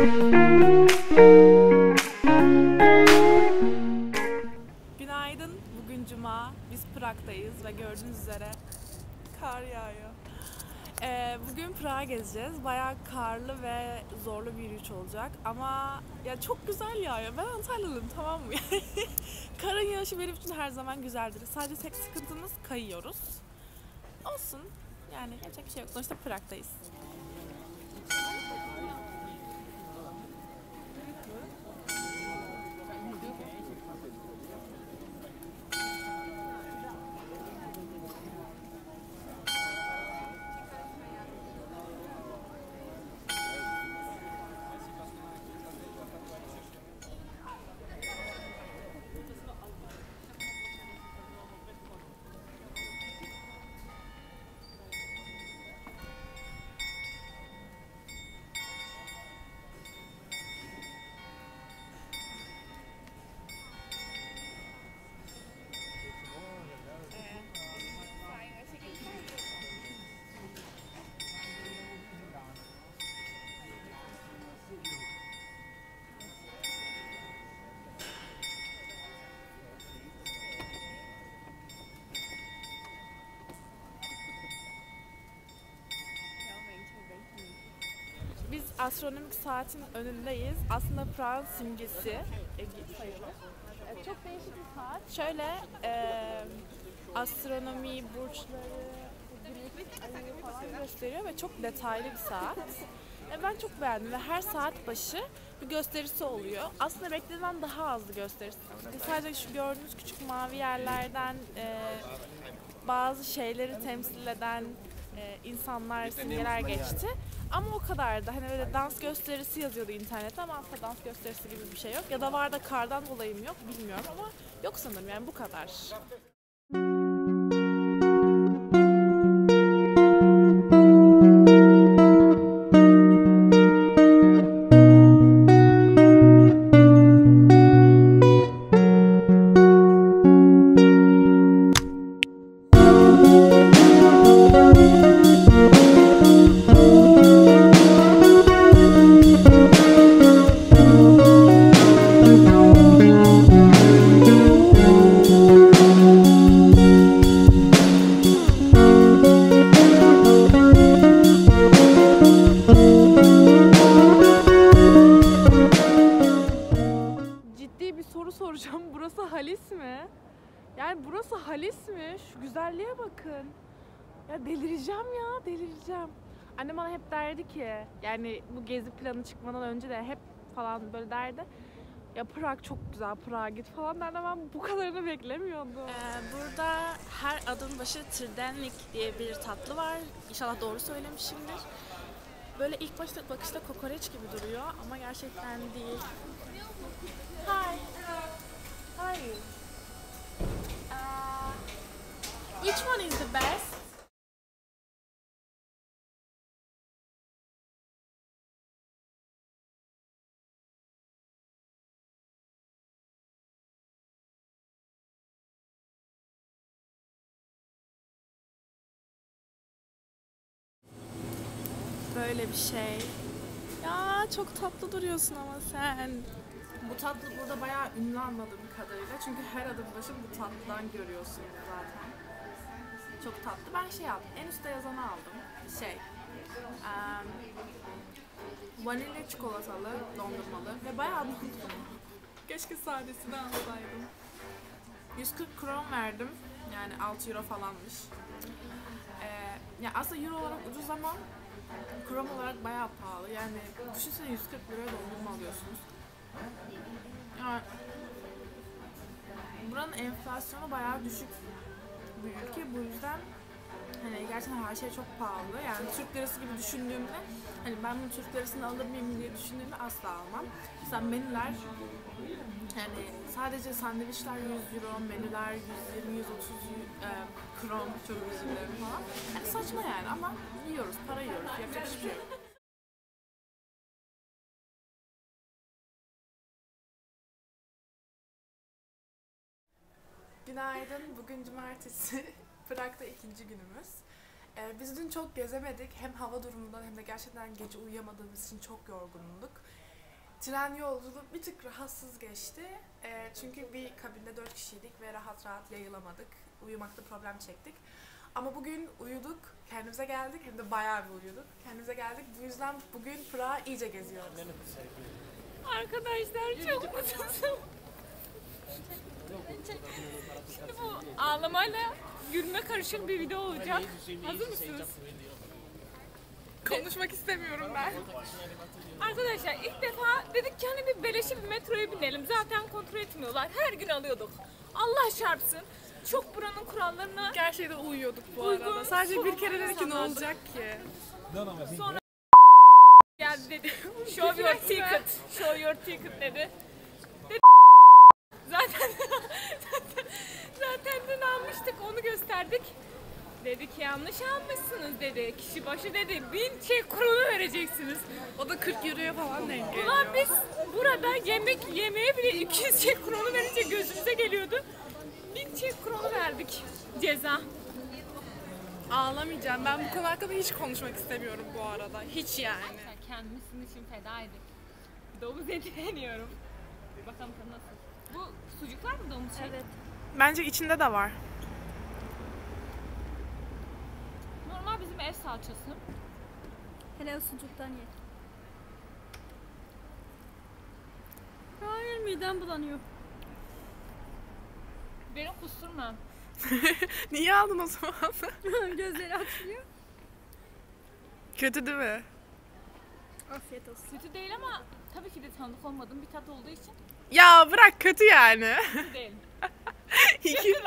Günaydın, bugün Cuma. Biz Prag'dayız ve gördüğünüz üzere kar yağıyor. Bugün Prag'a gezeceğiz. Bayağı karlı ve zorlu bir yürüyüş olacak. Ama ya çok güzel yağıyor. Ben Antalyalıyım, tamam mı? Karın yağışı benim için her zaman güzeldir. Sadece tek sıkıntımız kayıyoruz. Olsun. Yani yapacak bir şey yok. Sonuçta Prag'dayız. Biz astronomik saatin önündeyiz. Aslında Prag'ın simgesi sayılır. Çok değişik bir saat. Şöyle astronomi, burçları, güneş, ayı falan gösteriyor ve çok detaylı bir saat. Ben çok beğendim ve her saat başı bir gösterisi oluyor. Aslında beklediğimden daha azdı gösterisi. Sadece şu gördüğünüz küçük mavi yerlerden bazı şeyleri temsil eden insanlar, simgeler geçti. Ama o kadardı. Hani böyle dans gösterisi yazıyordu internette ama aslında dans gösterisi gibi bir şey yok. Ya da var da kardan dolayı mı yok bilmiyorum ama yok sanırım, yani bu kadar. Soracağım. Burası Halis mi? Yani burası Halis mi? Şu güzelliğe bakın. Ya delireceğim ya, delireceğim. Annem bana hep derdi ki, yani bu gezi planı çıkmadan önce de hep falan böyle derdi. Ya Prag çok güzel, Prag'a git falan derdi ama ben bu kadarını beklemiyordum. Burada her adım başı Trdenlik diye bir tatlı var. İnşallah doğru söylemişimdir. Böyle ilk bakışta kokoreç gibi duruyor ama gerçekten değil. Hi. How are you? Which one is the best? Böyle bir şey. Ya çok tatlı duruyorsun ama sen. Bu tatlı burada bayağı ünlü anladığım kadarıyla. Çünkü her adım başı bu tatlıdan görüyorsun zaten. Çok tatlı. Ben şey aldım. En üstte yazanı aldım. Vanilya çikolatalı, dondurmalı ve bayağı dondurmalı. Keşke sadesini alsaydım. 140 kron verdim. Yani 6 euro falanmış. Ya aslında euro olarak ucuz ama kron olarak bayağı pahalı. Yani düşünsene 140 liraya dondurma alıyorsunuz. Yani buranın enflasyonu bayağı düşük bir ülke. Bu yüzden hani gerçekten her şey çok pahalı. Yani Türk lirası gibi düşündüğümde, hani ben bunu Türk lirasını alır mıyım diye düşündüğümde asla almam. Mesela menüler, yani sadece sandviçler 100 euro, menüler 120-130 kron, çok özür dilerim falan. Yani saçma yani ama yiyoruz, para yiyoruz, yapacak hiçbir şey yok. Günaydın, bugün cumartesi. Prag'da ikinci günümüz. Biz dün çok gezemedik. Hem hava durumundan hem de gerçekten gece uyuyamadığımız için çok yorgunduk. Tren yolculuğu bir tık rahatsız geçti. Çünkü bir kabinde 4 kişiydik ve rahat rahat yayılamadık. Uyumakta problem çektik. Ama bugün uyuduk, kendimize geldik. Hem de bayağı bir uyuduk. Kendimize geldik. Bu yüzden bugün Prag'ı iyice geziyoruz. Arkadaşlar çok mutsuzum. Şimdi bu ağlamayla gülme karışık bir video olacak. Hazır mısınız? Konuşmak istemiyorum ben. Arkadaşlar ilk defa dedik ki hani bir beleşe bir metroya binelim. Zaten kontrol etmiyorlar. Her gün alıyorduk. Allah çarpsın. Çok buranın kurallarına Gerçekten uyuyorduk bu uygun, arada. Sadece bir kere sorumlu dedik ki ne insanlar. olacak ki? Sonra geldi dedi. Show your ticket. Show your ticket dedi. Zaten zaten dün almıştık, onu gösterdik. Dedi ki yanlış almışsınız dedi. Kişi başı dedi 1000 Çek kronu vereceksiniz. O da 40 euroya falan denk geliyor. Ulan biz burada yemek yemeye bile 200 Çek kronu verince gözümüze geliyordu. 1000 Çek kronu verdik ceza. Ağlamayacağım. Ben bu konu hakkında hiç konuşmak istemiyorum bu arada. Hiç yani. Kendimi sizin için feda edin. Domuz eti deniyorum. Bakalım tadı nasıl. Bu sucuklar mı domuz eti? Evet. Bence içinde de var. Normal bizim ev salçası. Hele o sucuktan ye. Hayır, midem bulanıyor. Benim kusturma. Niye aldın o zaman? Gözleri açılıyor. Kötü değil mi? Afiyet olsun. Kötü değil ama tabii ki de tanıdık olmadığım bir tat olduğu için Ya bırak, kötü yani. kötü değil. İki...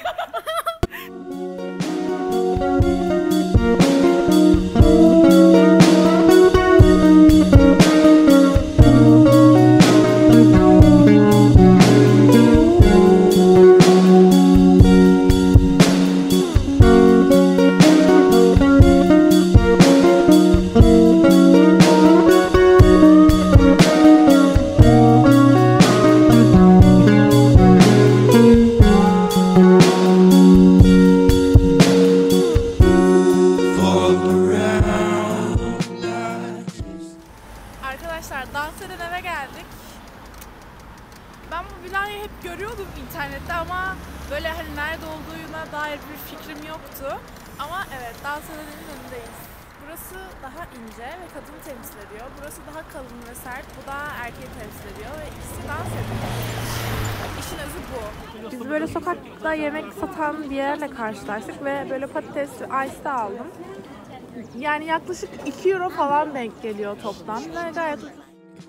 Arkadaşlar, dans eden eve geldik. Ben bu binayı hep görüyordum internette ama böyle hani nerede olduğuna dair bir fikrim yoktu. Ama evet, dans edenin önündeyiz. Burası daha ince ve kadını temsil ediyor. Burası daha kalın ve sert. Bu da erkeği temsil ediyor ve ikisi dans ediyor. İşin özü bu. Biz böyle sokakta yemek satan bir yerle karşılaştık ve böyle patates ice aldım. Yani yaklaşık 2 euro falan denk geliyor toplam ve gayet ucuz.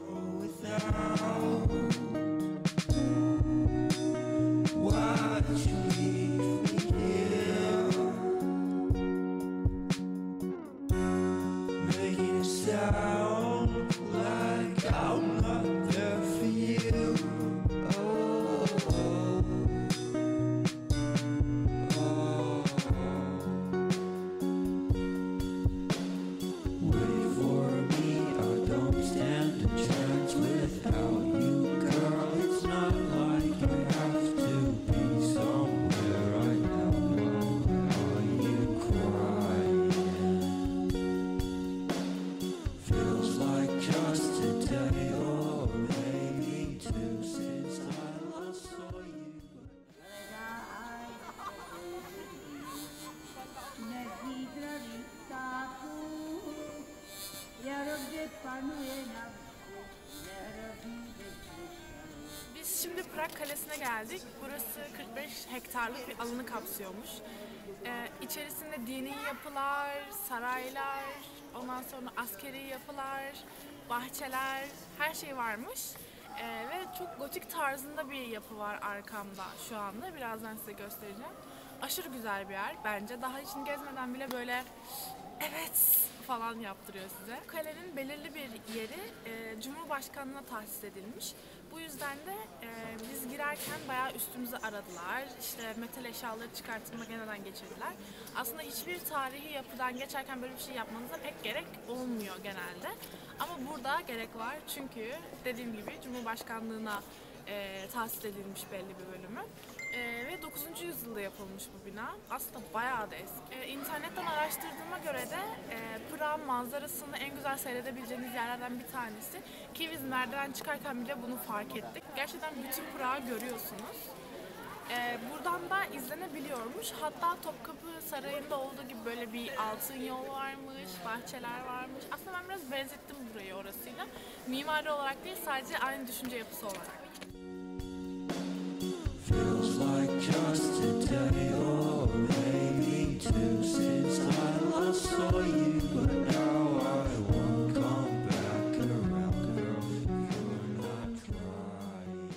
Biz şimdi Prag Kalesi'ne geldik. Burası 45 hektarlık bir alanı kapsıyormuş. İçerisinde dini yapılar, saraylar, ondan sonra askeri yapılar, bahçeler, her şey varmış. Ve çok gotik tarzında bir yapı var arkamda şu anda. Birazdan size göstereceğim. Aşırı güzel bir yer bence. Daha içini gezmeden bile böyle evet falan yaptırıyor size. Kalenin belirli bir yeri Cumhurbaşkanlığına tahsis edilmiş. Bu yüzden de biz girerken bayağı üstümüzü aradılar. İşte metal eşyaları çıkartılmak yeniden geçirdiler. Aslında hiçbir tarihi yapıdan geçerken böyle bir şey yapmanıza pek gerek olmuyor genelde. Ama burada gerek var çünkü dediğim gibi Cumhurbaşkanlığına tahsis edilmiş belli bir bölümü. Ve 9. yüzyılda yapılmış bu bina. Aslında bayağı da eski. İnternetten araştırdığıma göre de Prag'ın manzarasını en güzel seyredebileceğiniz yerlerden bir tanesi. Ki biz merdiven çıkarken bile bunu fark ettik. Gerçekten bütün Prag'ı görüyorsunuz. Buradan da izlenebiliyormuş. Hatta Topkapı Sarayı'nda olduğu gibi böyle bir altın yol varmış, bahçeler varmış. Aslında ben biraz benzettim burayı orasıyla. Mimari olarak değil, sadece aynı düşünce yapısı olarak. Feels like just today or maybe two since I last saw you, but now I won't come back around, girl. You're not crying.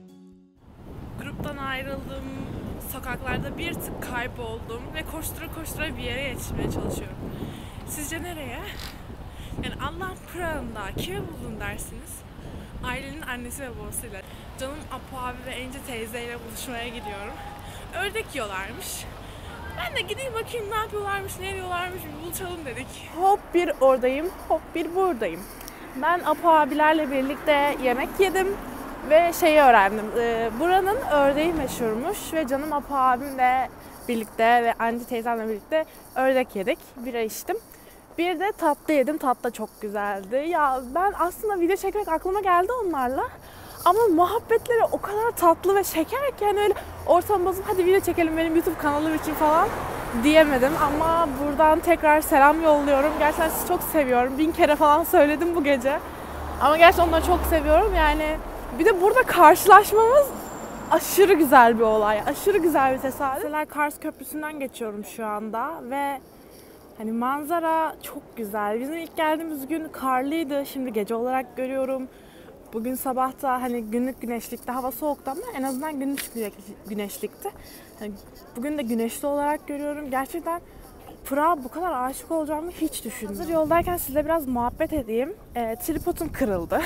Gruptan ayrıldım, sokaklarda bir tık kayboldum ve koştura koştura bir yere yetişmeye çalışıyorum. Sizce nereye? Yani Allah'ın Prag'ında kimi buldun dersiniz? Ailenin annesi ve babasıyla. Canım Apo abi ve Ence teyzeyle buluşmaya gidiyorum. Ördek yiyorlarmış. Ben de gideyim bakayım ne yapıyorlarmış, ne yiyorlarmış, bir buluşalım dedik. Hop bir oradayım, hop bir buradayım. Ben Apo abilerle birlikte yemek yedim ve şeyi öğrendim. Buranın ördeği meşhurmuş ve canım Apo abimle birlikte ve Ence teyzemle birlikte ördek yedik, bira içtim. Bir de tatlı yedim, tatlı da çok güzeldi. Ya ben aslında video çekmek aklıma geldi onlarla. Ama muhabbetleri o kadar tatlı ve şeker ki hani öyle ortam bozup hadi video çekelim benim YouTube kanalım için falan diyemedim. Ama buradan tekrar selam yolluyorum. Gerçekten sizi çok seviyorum. 1000 kere falan söyledim bu gece. Ama gerçekten onları çok seviyorum. Yani bir de burada karşılaşmamız aşırı güzel bir olay. Aşırı güzel bir tesadüf. Mesela Kars Köprüsü'nden geçiyorum şu anda ve hani manzara çok güzel. Bizim ilk geldiğimiz gün karlıydı. Şimdi gece olarak görüyorum. Bugün sabah da hani günlük güneşlikti. Hava soğuktu ama en azından günlük güneşlikti. Yani bugün de güneşli olarak görüyorum. Gerçekten Prag'a bu kadar aşık olacağımı hiç düşünmedim. Hazır yoldayken size biraz muhabbet edeyim. Tripodum kırıldı.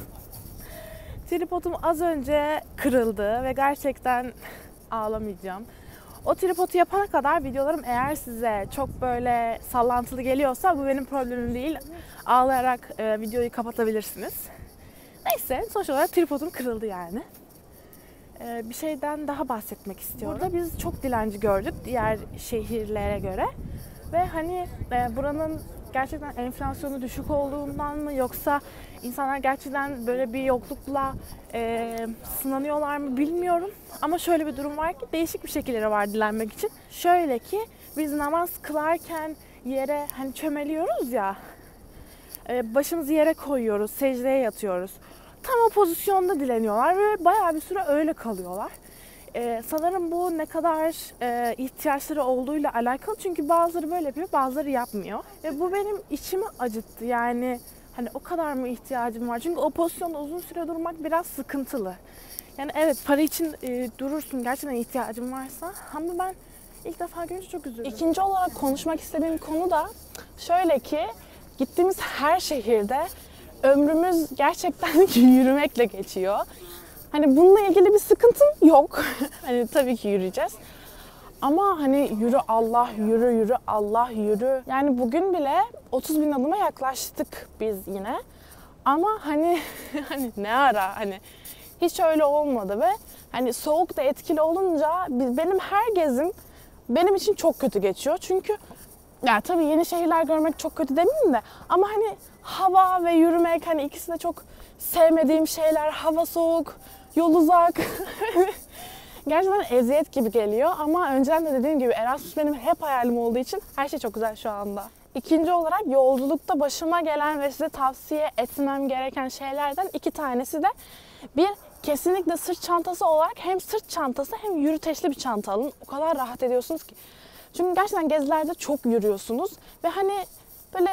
Tripodum az önce kırıldı ve gerçekten ağlamayacağım. O tripodu yapana kadar videolarım eğer size çok böyle sallantılı geliyorsa bu benim problemim değil. Ağlayarak videoyu kapatabilirsiniz. Neyse sonuç olarak tripodum kırıldı yani. Bir şeyden daha bahsetmek istiyorum. Burada biz çok dilenci gördük diğer şehirlere göre. Ve hani buranın gerçekten enflasyonu düşük olduğundan mı yoksa insanlar gerçekten böyle bir yoklukla sınanıyorlar mı bilmiyorum. Ama şöyle bir durum var ki değişik bir şekilleri var dilenmek için. Şöyle ki biz namaz kılarken yere hani çömeliyoruz ya, başımızı yere koyuyoruz, secdeye yatıyoruz. Tam o pozisyonda dileniyorlar ve bayağı bir süre öyle kalıyorlar. Sanırım bu ne kadar ihtiyaçları olduğuyla alakalı. Çünkü bazıları böyle yapıyor, bazıları yapmıyor. Ve bu benim içimi acıttı. Yani hani o kadar mı ihtiyacım var? Çünkü o pozisyonda uzun süre durmak biraz sıkıntılı. Yani evet para için durursun gerçekten ihtiyacın varsa. Ama ben ilk defa görünce çok üzüldüm. İkinci olarak konuşmak istediğim konu da şöyle ki gittiğimiz her şehirde ömrümüz gerçekten yürümekle geçiyor. Hani bununla ilgili bir sıkıntım yok. Hani tabii ki yürüyeceğiz. Ama hani yürü Allah, yürü yürü Allah, yürü. Yani bugün bile 30.000 adıma yaklaştık biz yine. Ama hani ne ara hani hiç öyle olmadı ve hani soğuk da etkili olunca benim her gezim benim için çok kötü geçiyor. Çünkü yani tabii yeni şehirler görmek çok kötü demeyeyim de ama hani hava ve yürümek hani ikisi de çok sevmediğim şeyler. Hava soğuk, yol uzak. Gerçekten eziyet gibi geliyor ama önceden de dediğim gibi Erasmus benim hep hayalim olduğu için her şey çok güzel şu anda. İkinci olarak yolculukta başıma gelen ve size tavsiye etmem gereken şeylerden 2 tanesi de bir kesinlikle sırt çantası olarak hem sırt çantası hem yürüteçli bir çanta alın. O kadar rahat ediyorsunuz ki. Çünkü gerçekten gezilerde çok yürüyorsunuz ve hani böyle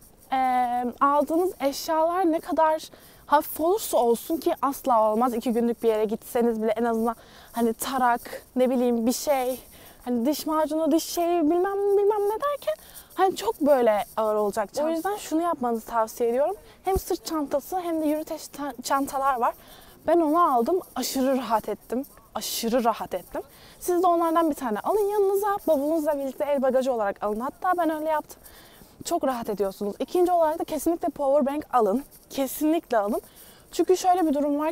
aldığınız eşyalar ne kadar hafif olursa olsun ki asla olmaz. 2 günlük bir yere gitseniz bile en azından hani tarak, ne bileyim bir şey, hani diş macunu, diş şeyi bilmem ne derken hani çok böyle ağır olacak. O yüzden şunu yapmanızı tavsiye ediyorum. Hem sırt çantası hem de yürüteç çantalar var. Ben onu aldım. Aşırı rahat ettim. Aşırı rahat ettim. Siz de onlardan bir tane alın yanınıza. Bavulunuzla birlikte el bagajı olarak alın. Hatta ben öyle yaptım. Çok rahat ediyorsunuz. İkinci olarak da kesinlikle power bank alın. Kesinlikle alın. Çünkü şöyle bir durum var ki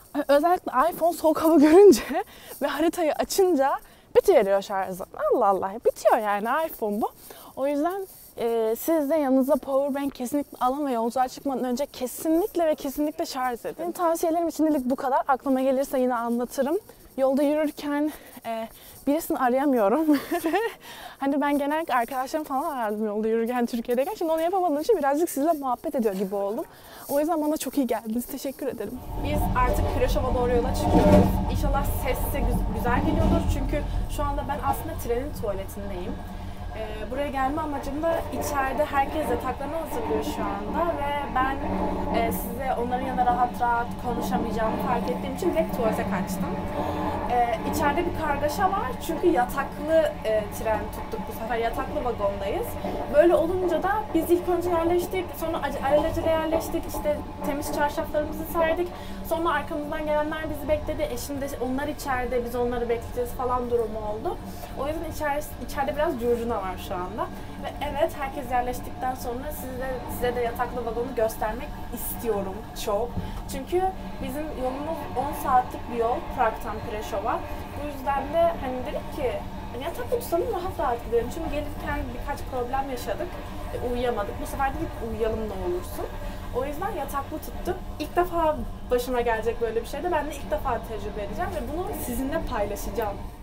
Özellikle iPhone soğuk hava görünce ve haritayı açınca bitiveriyor şarjı. Allah Allah, bitiyor yani, iPhone bu. O yüzden siz de yanınıza powerbank kesinlikle alın ve yolculuğa çıkmadan önce kesinlikle ve kesinlikle şarj edin. Benim tavsiyelerim şimdilik bu kadar. Aklıma gelirse yine anlatırım. Yolda yürürken birisini arayamıyorum. Hani ben genellikle arkadaşlarım falan arardım yolda yürürken Türkiye'deyken. Şimdi onu yapamadığım için birazcık sizinle muhabbet ediyor gibi oldum. O yüzden bana çok iyi geldiniz. Teşekkür ederim. Biz artık Prešova doğru yola çıkıyoruz. İnşallah ses de güzel geliyordur. Çünkü şu anda ben aslında trenin tuvaletindeyim. Buraya gelme amacım da içeride herkes yataklarını hazırlıyor şu anda ve ben size onların yanında rahat rahat konuşamayacağımı fark ettiğim için direkt tuvalete kaçtım. İçeride bir kargaşa var çünkü yataklı tren tuttuk bu sefer, yataklı vagondayız. Böyle olunca da biz ilk önce yerleştik, sonra alelacele yerleştik, işte temiz çarşaflarımızı serdik. Sonra arkamızdan gelenler bizi bekledi, şimdi onlar içeride, biz onları bekleyeceğiz falan durumu oldu. O yüzden içeride biraz curcuna var şu anda. Ve evet, herkes yerleştikten sonra size de yataklı vagonu göstermek istiyorum çok. Çünkü bizim yolumuz 10 saatlik bir yol Prag'tan Prešova. Bu yüzden de hani dedik ki yataklı tutalım, rahat rahat gidelim. Çünkü gelirken birkaç problem yaşadık. Uyuyamadık. Bu sefer dedik uyuyalım ne olursun. O yüzden yataklı tuttuk. İlk defa başıma gelecek böyle bir şeydi. Ben de ilk defa tecrübe edeceğim ve bunu sizinle paylaşacağım.